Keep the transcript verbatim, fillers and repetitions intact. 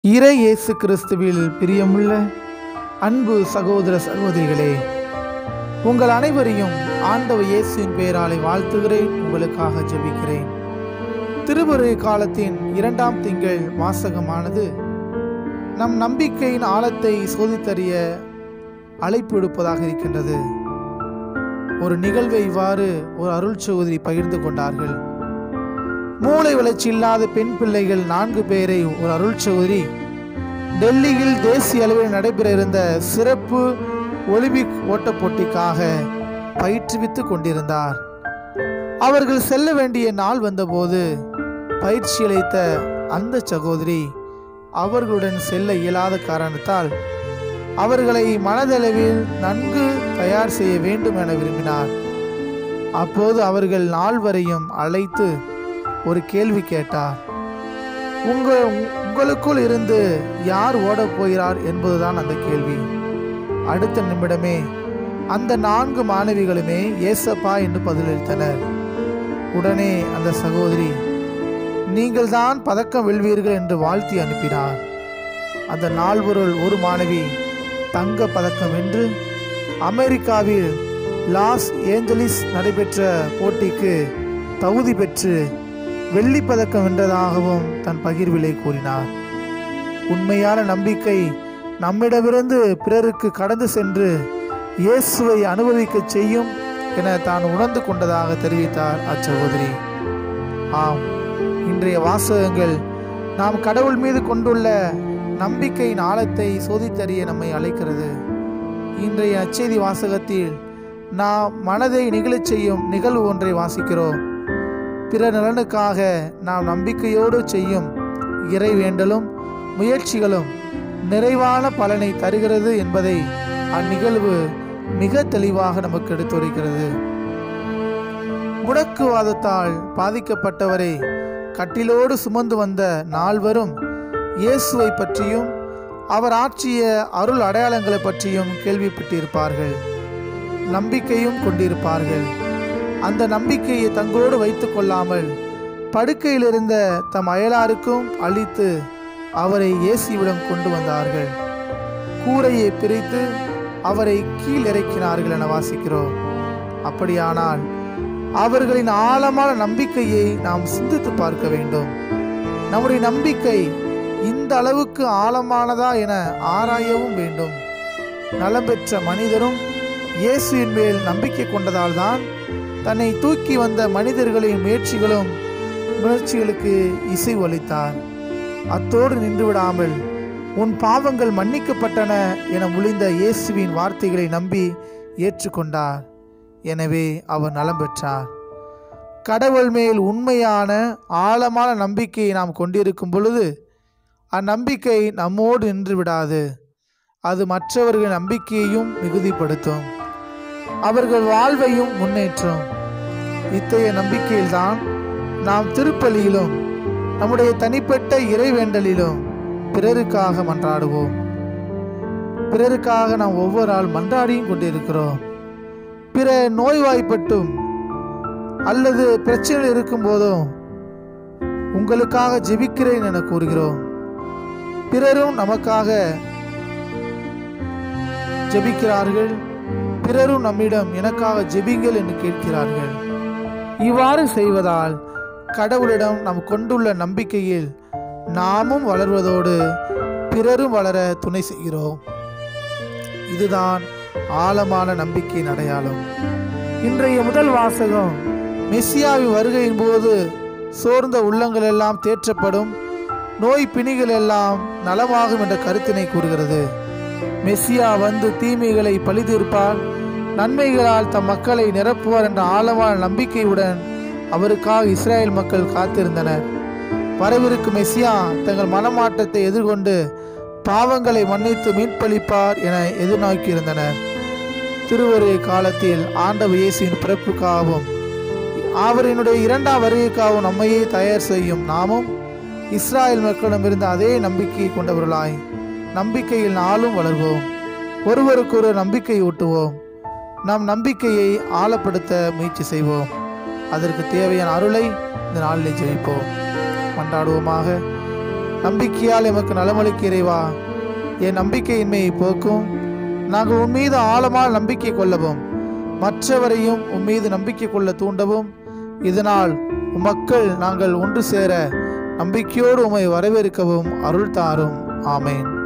இறை இயேசு கிறிஸ்துவில் பிரியமுள்ள அன்பு சகோதர சகோதரிகளே, உங்கள் அனைவரையும் ஆண்டவர் இயேசுவின் பெயராலே வாழ்த்துகிறேன். உங்களுக்காக ஜெபிக்கிறேன். திருவருகை காலத்தின் இரண்டாம் திங்கள் வாசகமானது நம் நம்பிக்கையின் ஆழத்தை சோதித்தறிய அழைப்பு விடுப்பதாக இருக்கின்றது. ஒரு நிகழ்வை இவ்வாறு ஒரு அருள் சகோதரி பகிர்ந்து கொண்டார்கள். மூளை வளர்ச்சி இல்லாத பெண் பிள்ளைகள் நான்கு பேரை ஒரு அருள் சகோதரி டெல்லியில் தேசிய அளவில் நடைபெற இருந்த சிறப்பு ஒலிம்பிக் ஓட்டப் போட்டிக்காக பயிற்றுவித்து கொண்டிருந்தார். அவர்கள் செல்ல வேண்டிய நாள் வந்தபோது பயிற்சி அளித்த அந்த சகோதரி அவர்களுடன் செல்ல இயலாத காரணத்தால் அவர்களை மனதளவில் நன்கு தயார் செய்ய வேண்டும் என விரும்பினார். அப்போது அவர்கள் நால்வரையும் அழைத்து ஒரு கேள்வி கேட்டார். உங்கள் உங்களுக்குள் இருந்து யார் ஓடப் போகிறார் என்பதுதான் அந்த கேள்வி. அடுத்த நிமிடமே அந்த நான்கு மாணவிகளுமே ஏசப்பா என்று பதிலளித்தனர். உடனே அந்த சகோதரி, நீங்கள் தான் பதக்கம் வெல்வீர்கள் என்று வாழ்த்தி அனுப்பினார். அந்த நால்வருள் ஒரு மாணவி தங்க பதக்கம் வென்று அமெரிக்காவில் லாஸ் ஏஞ்சலிஸ் நடைபெற்ற போட்டிக்கு தகுதி பெற்று வெள்ளி பதக்கம் வென்றதாகவும் தன் பகிர்விலை கூறினார். உண்மையான நம்பிக்கை நம்மிடமிருந்து பிறருக்கு கடந்து சென்று இயேசுவை அனுபவிக்க செய்யும் என தான் உணர்ந்து கொண்டதாக தெரிவித்தார் அச்சகோதரி. ஆம், இன்றைய வாசகங்கள் நாம் கடவுள் மீது கொண்டுள்ள நம்பிக்கையின் ஆழத்தை சோதித்தறிய நம்மை அழைக்கிறது. இன்றைய அச்செய்தி வாசகத்தில் நாம் மனதை நிகழச் செய்யும் நிகழ்வு ஒன்றை வாசிக்கிறோம். பிற நலனுக்காக நாம் நம்பிக்கையோடு செய்யும் இறை வேண்டலும் முயற்சிகளும் நிறைவான பலனை தருகிறது என்பதை அந்நிகழ்வு மிக தெளிவாக நமக்கு எடுத்துரைக்கிறது. முடக்குவாதத்தால் பாதிக்கப்பட்டவரை கட்டிலோடு சுமந்து வந்த நால்வரும் இயேசுவை பற்றியும் அவர் ஆற்றிய அருள் அடையாளங்களை பற்றியும் கேள்விப்பட்டிருப்பார்கள், நம்பிக்கையும் கொண்டிருப்பார்கள். அந்த நம்பிக்கையை தங்களோடு வைத்துக் கொள்ளாமல் படுக்கையில் இருந்த தம் அயலாருக்கும் அளித்து அவரை இயேசுவிடம் கொண்டு வந்தார்கள். கூரையை பிரித்து அவரை கீழ் இறக்கினார்கள் என வாசிக்கிறோம். அப்படியானால் அவர்களின் ஆழமான நம்பிக்கையை நாம் சிந்தித்து பார்க்க வேண்டும். நம்முடைய நம்பிக்கை இந்த அளவுக்கு ஆழமானதா என ஆராயவும் வேண்டும். நலம் பெற்ற மனிதரும் இயேசுவின் மேல் நம்பிக்கை கொண்டதால் தான் தன்னை தூக்கி வந்த மனிதர்களின் முயற்சிகளும் முயற்சிகளுக்கு இசைவு அளித்தார். அத்தோடு நின்றுவிடாமல் உன் பாவங்கள் மன்னிக்கப்பட்டன என முழிந்த இயேசுவின் வார்த்தைகளை நம்பி ஏற்றுக்கொண்டார். எனவே அவர் நலம் பெற்றார். கடவுள் மேல் உண்மையான ஆழமான நம்பிக்கையை நாம் கொண்டிருக்கும் பொழுது அந்நம்பிக்கை நம்மோடு நின்று விடாது. அது மற்றவர்கள் நம்பிக்கையையும் மிகுதிப்படுத்தும், அவர்கள் வாழ்வையும் முன்னேற்றும். இத்தகைய நம்பிக்கையில்தான் நாம் திருப்பலியிலும் நம்முடைய தனிப்பட்ட இறைவேண்டலிலும் பிறருக்காக மன்றாடுவோம். பிறருக்காக நாம் ஒவ்வொரு நாள் மன்றாடியும் கொண்டிருக்கிறோம். பிற நோய்வாய்ப்பட்டும் அல்லது பிரச்சனைகள் இருக்கும் போதும் உங்களுக்காக ஜெபிக்கிறேன் என கூறுகிறோம். பிறரும் நமக்காக ஜெபிக்கிறார்கள். பிறரும் நம்மிடம் எனக்காக ஜெபிங்கள் என்று கேட்கிறார்கள். இவ்வாறு செய்வதால் கடவுளிடம் நாம் கொண்டுள்ள நம்பிக்கையில் நாமும் வளர்வதோடு பிறரும் வளர துணை செய்கிறோம். இதுதான் ஆழமான நம்பிக்கையின் அடையாளம். இன்றைய முதல் வாசகம் மெசியாவின் வருகையின் போது சோர்ந்த உள்ளங்கள் எல்லாம் தேற்றப்படும், நோய் பிணிகள் எல்லாம் நலமாகும் என்ற கருத்தினை கூறுகிறது. மெசியா வந்து தீமைகளை பழிதீர்ப்பார், நன்மைகளால் தம் மக்களை நிரப்புவார் என்ற ஆழமான நம்பிக்கையுடன் அவருக்காக இஸ்ரேல் மக்கள் காத்திருந்தனர். வரவிருக்கும் மெசியா தங்கள் மனமாற்றத்தை எதிர்கொண்டு பாவங்களை மன்னித்து மீட்பளிப்பார் என எதிர்நோக்கியிருந்தனர். திருவருகை காலத்தில் ஆண்டவர் இயேசுவின் பிறப்புக்காகவும் அவரினுடைய இரண்டாம் வருகைக்காகவும் நம்மையே தயார் செய்யும் நாமும் இஸ்ராயல் மக்களிடமிருந்து அதே நம்பிக்கையை கொண்டவர்களாய் நம்பிக்கையில் நாளும் வளர்வோம். ஒருவருக்கு ஒரு நம்பிக்கை ஊட்டுவோம். நம் நம்பிக்கையை ஆழப்படுத்த முயற்சி செய்வோம். அதற்கு தேவையான அருளை இந்த நாளிலே ஜெபிப்போம். மன்றாடுவோமாக. நம்பிக்கையால் எமக்கு நலமளிக்க இறைவா என் நம்பிக்கையின்மையை போக்கும். நாங்கள் உம்மீது ஆழமான நம்பிக்கை கொள்ளவும் மற்றவரையும் உம்மீது நம்பிக்கை கொள்ள தூண்டவும், இதனால் உம்மக்கள் நாங்கள் ஒன்று சேர நம்பிக்கையோடு உம்மை வரவேற்கவும் அருள் தாரும். ஆமேன்.